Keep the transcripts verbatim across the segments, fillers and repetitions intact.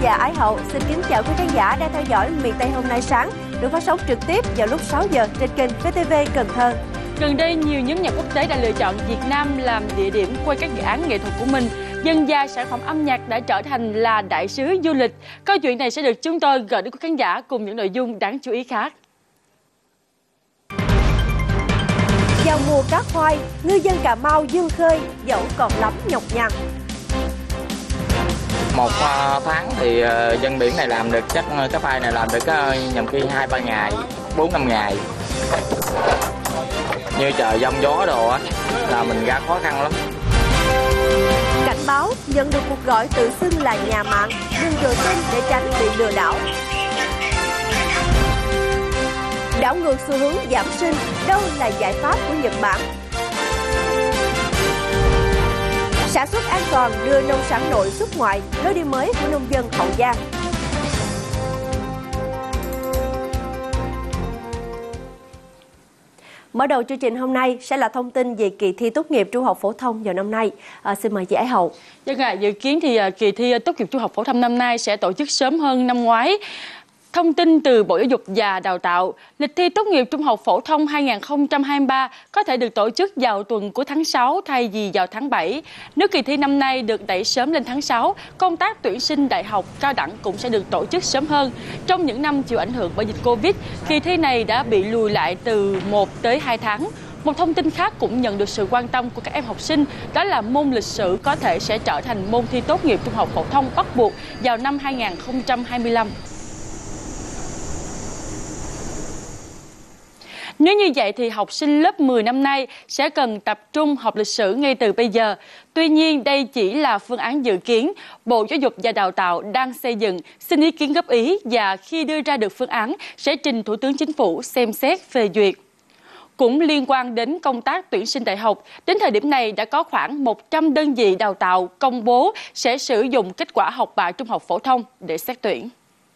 và Ái Hậu xin kính chào quý khán giả đang theo dõi Miền Tây hôm nay sáng, được phát sóng trực tiếp vào lúc sáu giờ trên kênh vê tê vê Cần Thơ. Gần đây, nhiều nhóm nhạc quốc tế đã lựa chọn Việt Nam làm địa điểm quay các dự án nghệ thuật của mình. Dần dà, sản phẩm âm nhạc đã trở thành là đại sứ du lịch. Câu chuyện này sẽ được chúng tôi gửi đến quý khán giả cùng những nội dung đáng chú ý khác. Vào mùa cá khoai, ngư dân Cà Mau vươn khơi dẫu còn lắm nhọc nhằn. Một tháng thì dân biển này làm được chắc cá phai này làm được nhầm khi hai ba ngày, bốn năm ngày. Như trời giông gió đồ á là mình ra khó khăn lắm. Cảnh báo nhận được cuộc gọi tự xưng là nhà mạng, đừng dội tin để tránh bị lừa đảo. Đảo ngược xu hướng giảm sinh, đâu là giải pháp của Nhật Bản? Sản xuất an toàn đưa nông sản nội xuất ngoại, lối đi mới của nông dân Hậu Giang. Mở đầu chương trình hôm nay sẽ là thông tin về kỳ thi tốt nghiệp trung học phổ thông vào năm nay. À, xin mời chị Ái Hậu. Vâng ạ, dự kiến thì kỳ thi tốt nghiệp trung học phổ thông năm nay sẽ tổ chức sớm hơn năm ngoái. Thông tin từ Bộ Giáo dục và Đào tạo, lịch thi tốt nghiệp trung học phổ thông hai nghìn không trăm hai mươi ba có thể được tổ chức vào tuần của tháng sáu thay vì vào tháng bảy. Nếu kỳ thi năm nay được đẩy sớm lên tháng sáu, công tác tuyển sinh đại học, cao đẳng cũng sẽ được tổ chức sớm hơn. Trong những năm chịu ảnh hưởng bởi dịch Covid, kỳ thi này đã bị lùi lại từ một tới hai tháng. Một thông tin khác cũng nhận được sự quan tâm của các em học sinh, đó là môn lịch sử có thể sẽ trở thành môn thi tốt nghiệp trung học phổ thông bắt buộc vào năm hai nghìn không trăm hai mươi lăm. Nếu như vậy thì học sinh lớp mười năm nay sẽ cần tập trung học lịch sử ngay từ bây giờ. Tuy nhiên, đây chỉ là phương án dự kiến. Bộ Giáo dục và Đào tạo đang xây dựng, xin ý kiến góp ý và khi đưa ra được phương án sẽ trình Thủ tướng Chính phủ xem xét phê duyệt. Cũng liên quan đến công tác tuyển sinh đại học, đến thời điểm này đã có khoảng một trăm đơn vị đào tạo công bố sẽ sử dụng kết quả học bạ trung học phổ thông để xét tuyển.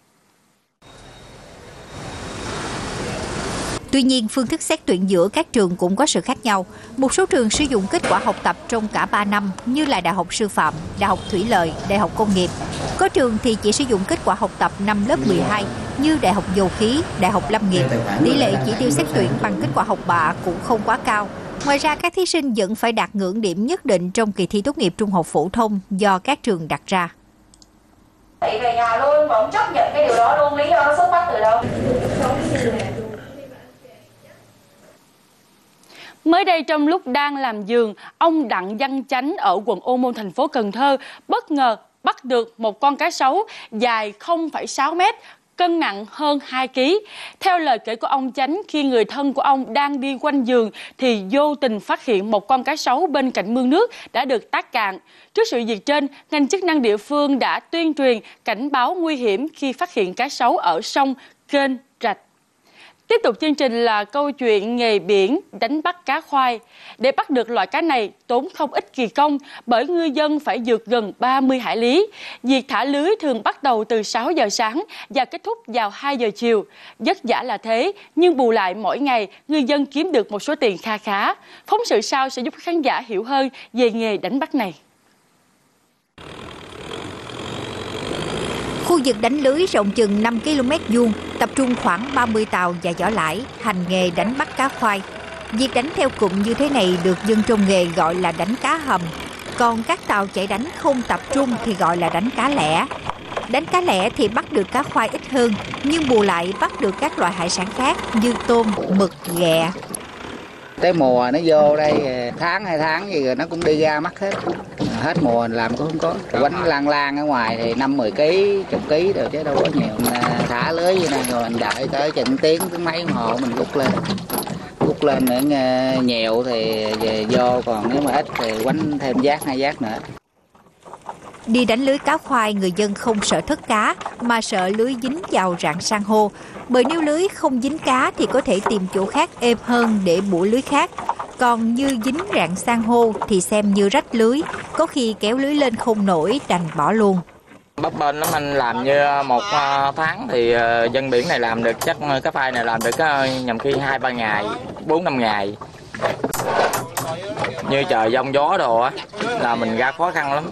Tuy nhiên, phương thức xét tuyển giữa các trường cũng có sự khác nhau. Một số trường sử dụng kết quả học tập trong cả ba năm như là Đại học Sư phạm, Đại học Thủy lợi, Đại học Công nghiệp. Có trường thì chỉ sử dụng kết quả học tập năm lớp mười hai như Đại học Dầu khí, Đại học Lâm nghiệp. Tỷ lệ chỉ tiêu xét tuyển bằng kết quả học bạ cũng không quá cao. Ngoài ra, các thí sinh vẫn phải đạt ngưỡng điểm nhất định trong kỳ thi tốt nghiệp trung học phổ thông do các trường đặt ra. Chạy về nhà luôn, mà không chấp nhận cái điều đó luôn, lý do nó xuất phát từ đâu? Mới đây, trong lúc đang làm vườn, ông Đặng Văn Chánh ở quận Ô Môn, thành phố Cần Thơ bất ngờ bắt được một con cá sấu dài không phẩy sáu mét, cân nặng hơn hai ki lô gam. Theo lời kể của ông Chánh, khi người thân của ông đang đi quanh vườn thì vô tình phát hiện một con cá sấu bên cạnh mương nước đã được tát cạn. Trước sự việc trên, ngành chức năng địa phương đã tuyên truyền cảnh báo nguy hiểm khi phát hiện cá sấu ở sông, kênh, rạch. Tiếp tục chương trình là câu chuyện nghề biển đánh bắt cá khoai. Để bắt được loại cá này tốn không ít kỳ công bởi ngư dân phải vượt gần ba mươi hải lý. Việc thả lưới thường bắt đầu từ sáu giờ sáng và kết thúc vào hai giờ chiều. Vất vả là thế, nhưng bù lại mỗi ngày ngư dân kiếm được một số tiền kha khá. Phóng sự sau sẽ giúp khán giả hiểu hơn về nghề đánh bắt này. Khu vực đánh lưới rộng chừng năm ki lô mét vuông, tập trung khoảng ba mươi tàu và vỏ lãi, hành nghề đánh bắt cá khoai. Việc đánh theo cụm như thế này được dân trong nghề gọi là đánh cá hầm. Còn các tàu chạy đánh không tập trung thì gọi là đánh cá lẻ. Đánh cá lẻ thì bắt được cá khoai ít hơn, nhưng bù lại bắt được các loại hải sản khác như tôm, mực, ghẹ. Tới mùa nó vô đây tháng hai tháng gì rồi nó cũng đi ra mất hết. Hết mùa làm cũng không có. Quánh lan lan ở ngoài thì năm mười ký, chục ký rồi chứ đâu có nhiều. Mình thả lưới vậy nè, rồi mình đợi tới chừng tiếng tới mấy hồ mình rút lên. Rút lên nữa nhiều thì về vô, còn nếu mà ít thì quánh thêm giác hai giác nữa. Đi đánh lưới cá khoai, người dân không sợ thất cá mà sợ lưới dính vào rạn san hô. Bởi nếu lưới không dính cá thì có thể tìm chỗ khác êm hơn để bủa lưới khác. Còn như dính rạn san hô thì xem như rách lưới, có khi kéo lưới lên không nổi đành bỏ luôn. Bấp bênh lắm anh, làm như một tháng thì dân biển này làm được chắc cá phai này làm được nhầm khi hai ba ngày, bốn năm ngày. Như trời giông gió đồ á là mình ra khó khăn lắm.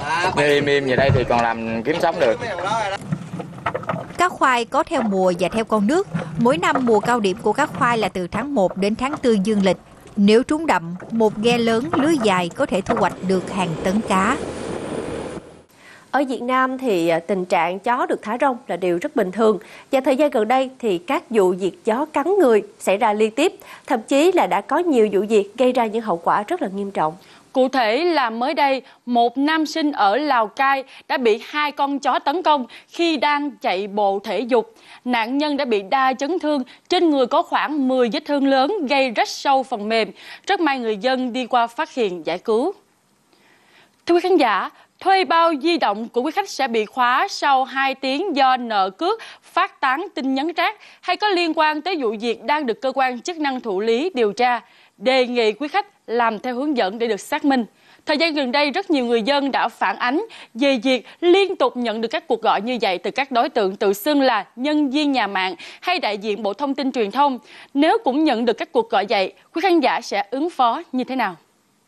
như im im về đây thì còn làm kiếm sống được. Cá khoai có theo mùa và theo con nước. Mỗi năm mùa cao điểm của cá khoai là từ tháng một đến tháng tư dương lịch. Nếu trúng đậm, một ghe lớn lưới dài có thể thu hoạch được hàng tấn cá. Ở Việt Nam thì tình trạng chó được thả rông là điều rất bình thường. Và thời gian gần đây thì các vụ việc chó cắn người xảy ra liên tiếp. Thậm chí là đã có nhiều vụ việc gây ra những hậu quả rất là nghiêm trọng. Cụ thể là mới đây, một nam sinh ở Lào Cai đã bị hai con chó tấn công khi đang chạy bộ thể dục. Nạn nhân đã bị đa chấn thương, trên người có khoảng mười vết thương lớn gây rách sâu phần mềm. Rất may người dân đi qua phát hiện giải cứu. Thưa quý khán giả, thuê bao di động của quý khách sẽ bị khóa sau hai tiếng do nợ cước, phát tán tin nhắn rác hay có liên quan tới vụ việc đang được cơ quan chức năng thụ lý điều tra. Đề nghị quý khách làm theo hướng dẫn để được xác minh. Thời gian gần đây, rất nhiều người dân đã phản ánh về việc liên tục nhận được các cuộc gọi như vậy từ các đối tượng tự xưng là nhân viên nhà mạng hay đại diện Bộ Thông tin Truyền thông. Nếu cũng nhận được các cuộc gọi vậy, quý khán giả sẽ ứng phó như thế nào?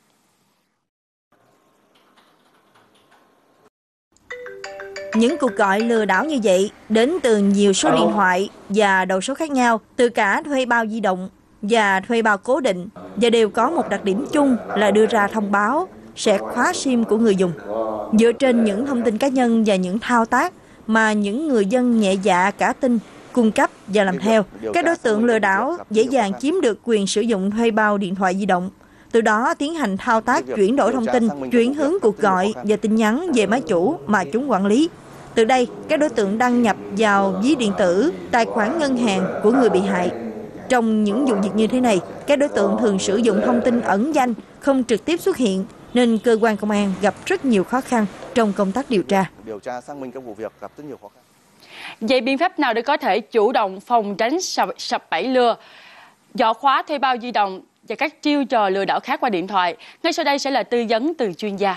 Những cuộc gọi lừa đảo như vậy đến từ nhiều số điện thoại và đầu số khác nhau, từ cả thuê bao di động và thuê bao cố định, và đều có một đặc điểm chung là đưa ra thông báo sẽ khóa sim của người dùng. Dựa trên những thông tin cá nhân và những thao tác mà những người dân nhẹ dạ cả tin cung cấp và làm theo, các đối tượng lừa đảo dễ dàng chiếm được quyền sử dụng thuê bao điện thoại di động, từ đó tiến hành thao tác chuyển đổi thông tin, chuyển hướng cuộc gọi và tin nhắn về máy chủ mà chúng quản lý. Từ đây, các đối tượng đăng nhập vào ví điện tử, tài khoản ngân hàng của người bị hại. Trong những vụ việc như thế này, các đối tượng thường sử dụng thông tin ẩn danh, không trực tiếp xuất hiện, nên cơ quan công an gặp rất nhiều khó khăn trong công tác điều tra. Điều tra xác minh các vụ việc gặp rất nhiều khó khăn. Vậy biện pháp nào để có thể chủ động phòng tránh sập, sập bẫy lừa, dọ khóa thuê bao di động và các chiêu trò lừa đảo khác qua điện thoại? Ngay sau đây sẽ là tư vấn từ chuyên gia.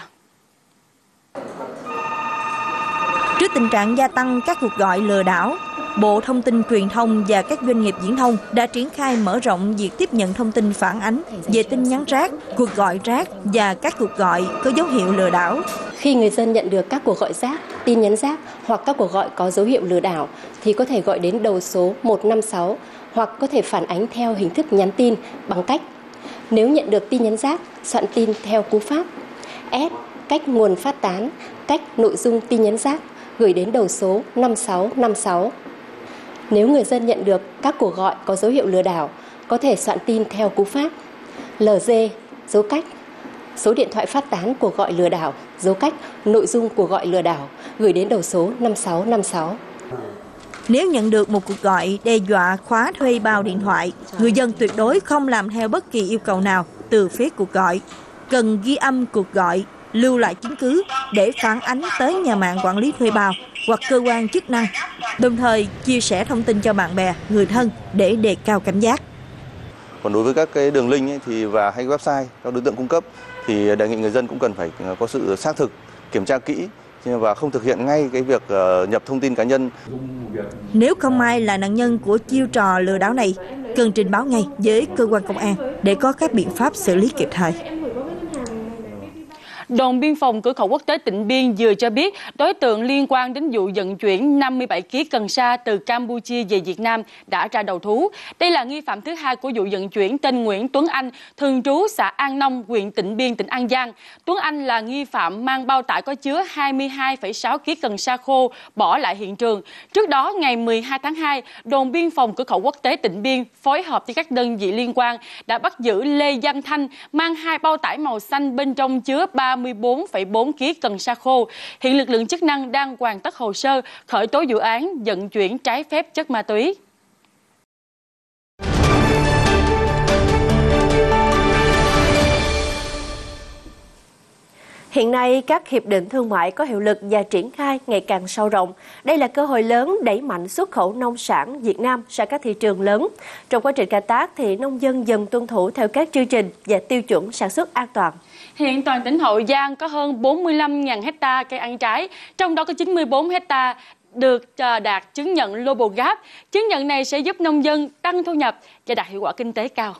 Trước tình trạng gia tăng các cuộc gọi lừa đảo, Bộ Thông tin Truyền thông và các doanh nghiệp viễn thông đã triển khai mở rộng việc tiếp nhận thông tin phản ánh về tin nhắn rác, cuộc gọi rác và các cuộc gọi có dấu hiệu lừa đảo. Khi người dân nhận được các cuộc gọi rác, tin nhắn rác hoặc các cuộc gọi có dấu hiệu lừa đảo thì có thể gọi đến đầu số một năm sáu hoặc có thể phản ánh theo hình thức nhắn tin bằng cách: nếu nhận được tin nhắn rác, soạn tin theo cú pháp S, cách nguồn phát tán, cách nội dung tin nhắn rác, gửi đến đầu số năm sáu năm sáu. Nếu người dân nhận được các cuộc gọi có dấu hiệu lừa đảo, có thể soạn tin theo cú pháp lờ giê, dấu cách, số điện thoại phát tán cuộc gọi lừa đảo, dấu cách, nội dung cuộc gọi lừa đảo, gửi đến đầu số năm sáu năm sáu. Nếu nhận được một cuộc gọi đe dọa khóa thuê bao điện thoại, người dân tuyệt đối không làm theo bất kỳ yêu cầu nào từ phía cuộc gọi. Cần ghi âm cuộc gọi, lưu lại chứng cứ để phản ánh tới nhà mạng quản lý thuê bao hoặc cơ quan chức năng, đồng thời chia sẻ thông tin cho bạn bè, người thân để đề cao cảnh giác. Còn đối với các cái đường link ấy, thì và hay website các đối tượng cung cấp thì đề nghị người dân cũng cần phải có sự xác thực, kiểm tra kỹ và không thực hiện ngay cái việc nhập thông tin cá nhân. Nếu không may là nạn nhân của chiêu trò lừa đảo này, cần trình báo ngay với cơ quan công an để có các biện pháp xử lý kịp thời. Đồn biên phòng cửa khẩu quốc tế Tịnh Biên vừa cho biết đối tượng liên quan đến vụ vận chuyển năm mươi bảy ki lô gam cần sa từ Campuchia về Việt Nam đã ra đầu thú. Đây là nghi phạm thứ hai của vụ vận chuyển tên Nguyễn Tuấn Anh, thường trú xã An Nông, huyện Tịnh Biên, tỉnh An Giang. Tuấn Anh là nghi phạm mang bao tải có chứa hai mươi hai phẩy sáu ki lô gam cần sa khô bỏ lại hiện trường. Trước đó, ngày mười hai tháng hai, đồn biên phòng cửa khẩu quốc tế Tịnh Biên phối hợp với các đơn vị liên quan đã bắt giữ Lê Văn Thanh mang hai bao tải màu xanh bên trong chứa ba mươi bốn phẩy bốn ki lô gam cần sa khô. Hiện lực lượng chức năng đang hoàn tất hồ sơ khởi tố vụ án vận chuyển trái phép chất ma túy. Hiện nay, các hiệp định thương mại có hiệu lực và triển khai ngày càng sâu rộng. Đây là cơ hội lớn đẩy mạnh xuất khẩu nông sản Việt Nam sang các thị trường lớn. Trong quá trình canh tác, thì nông dân dần tuân thủ theo các chương trình và tiêu chuẩn sản xuất an toàn. Hiện toàn tỉnh Hậu Giang có hơn bốn mươi lăm nghìn hecta cây ăn trái, trong đó có chín mươi bốn hecta được đạt chứng nhận Global-gap. Chứng nhận này sẽ giúp nông dân tăng thu nhập và đạt hiệu quả kinh tế cao.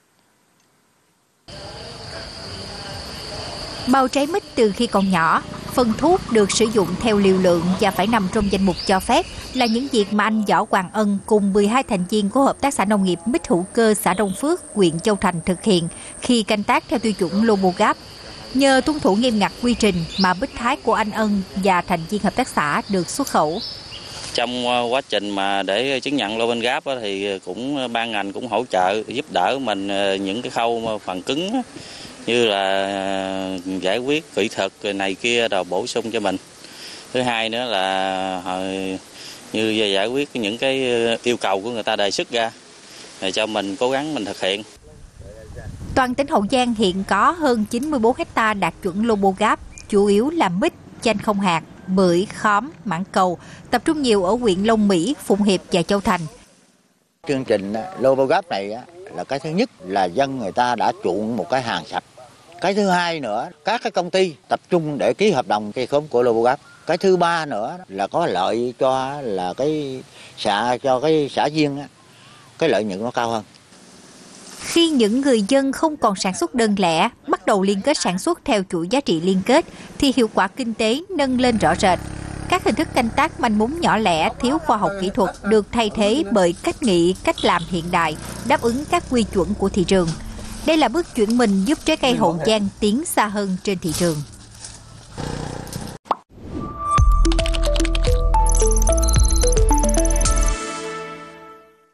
Bao trái mít từ khi còn nhỏ, Phân thuốc được sử dụng theo liều lượng và phải nằm trong danh mục cho phép là những việc mà anh Võ Hoàng Ân cùng mười hai thành viên của Hợp tác xã Nông nghiệp Mít Hữu Cơ xã Đông Phước, huyện Châu Thành thực hiện khi canh tác theo tiêu chuẩn Lobogap. Nhờ tuân thủ nghiêm ngặt quy trình mà bích thái của anh Ân và thành viên hợp tác xã được xuất khẩu. Trong quá trình mà để chứng nhận Lobogap thì cũng ban ngành cũng hỗ trợ giúp đỡ mình những cái khâu phần cứng như là giải quyết kỹ thuật này kia rồi bổ sung cho mình. Thứ hai nữa là như giải quyết những cái yêu cầu của người ta đề xuất ra để cho mình cố gắng mình thực hiện. Toàn tỉnh Hậu Giang hiện có hơn chín mươi bốn héc ta đạt chuẩn Lobogap, chủ yếu là mít, chanh không hạt, bưởi, khóm, mãng cầu, tập trung nhiều ở huyện Long Mỹ, Phụng Hiệp và Châu Thành. Chương trình Lobogap này là cái thứ nhất là dân người ta đã chuộng một cái hàng sạch. Cái thứ hai nữa, các cái công ty tập trung để ký hợp đồng cây khóm của Lobogap. Cái thứ ba nữa là có lợi cho là cái xã cho cái xã viên cái lợi nhuận nó cao hơn. Khi những người dân không còn sản xuất đơn lẻ, bắt đầu liên kết sản xuất theo chuỗi giá trị liên kết, thì hiệu quả kinh tế nâng lên rõ rệt. Các hình thức canh tác manh mún nhỏ lẻ, thiếu khoa học kỹ thuật được thay thế bởi cách nghĩ, cách làm hiện đại, đáp ứng các quy chuẩn của thị trường. Đây là bước chuyển mình giúp trái cây Hậu Giang tiến xa hơn trên thị trường.